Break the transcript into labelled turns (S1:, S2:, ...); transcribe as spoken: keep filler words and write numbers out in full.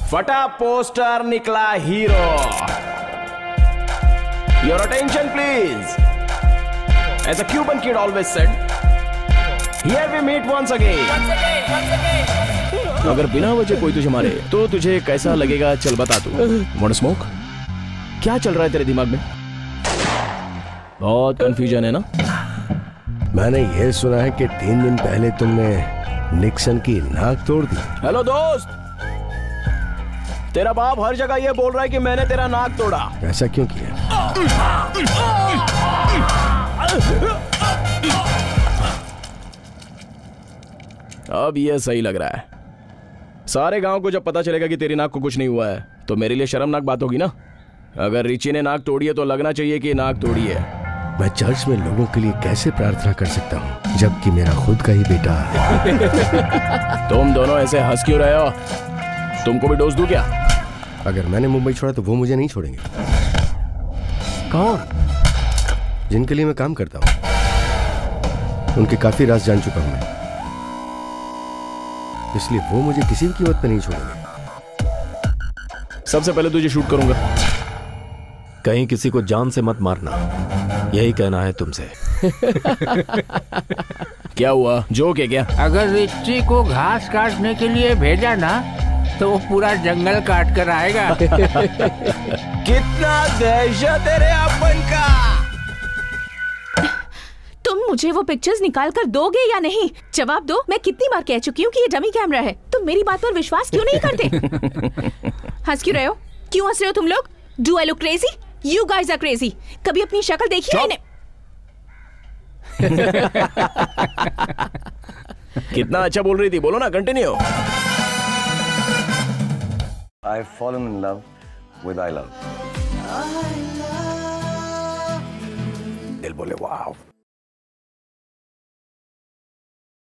S1: फटा पोस्टर निकला hero. Your attention please. As a Cuban kid always said, here we meet once again. अगर बिना वजह कोई तुझे मारे तो तुझे कैसा लगेगा? चल बता तू। Want to smoke? क्या चल रहा है तेरे दिमाग में? बहुत कंफ्यूजन है ना?
S2: मैंने ये सुना है कि तीन दिन पहले तुमने निक्सन की नाक तोड़ दी।
S1: हेलो दोस्त, तेरा बाप हर जगह ये बोल रहा है कि मैंने तेरा नाक तोड़ा।
S2: ऐसा क्यों किया?
S1: अब ये सही लग रहा है। सारे गांव को जब पता चलेगा कि तेरी नाक को कुछ नहीं हुआ है तो मेरे लिए शर्मनाक बात होगी ना। अगर रिची ने नाक तोड़ी है तो लगना चाहिए कि नाक तोड़ी है।
S2: मैं चर्च में लोगों के लिए कैसे प्रार्थना कर सकता हूँ जबकि मेरा खुद का ही बेटा है।
S1: तुम दोनों ऐसे हंस क्यों रहे हो? तुमको भी डोज दूं क्या?
S2: अगर मैंने मुंबई छोड़ा तो वो मुझे नहीं छोड़ेंगे।
S1: कौन?
S2: जिनके लिए मैं काम करता हूँ उनके काफी राज जान चुका हूं मैं, इसलिए वो मुझे किसी भी कीमत पे नहीं छोड़ेंगे।
S1: सबसे पहले तुझे शूट करूंगा।
S3: कहीं किसी को जान से मत मारना, यही कहना है तुमसे।
S1: क्या हुआ? जोक है क्या?
S4: अगर रिची को घास काटने के लिए भेजा ना तो वो पूरा जंगल काट कर आएगा।
S1: कितना दहशत है रे अपन का।
S5: तुम मुझे वो पिक्चर्स निकाल कर दोगे या नहीं? जवाब दो। मैं कितनी बार कह चुकी हूँ कि ये डमी कैमरा है। तुम मेरी बात पर विश्वास क्यों नहीं करते? हंस क्यों रहे हो? क्यों हंस रहे हो तुम लोग? Do I look crazy? You guys are crazy. कभी अपनी शक्ल देखी है?
S1: कितना अच्छा बोल रही थी, बोलो ना, continue.
S6: I've fallen in love with I love.
S1: दिल बोले वाव।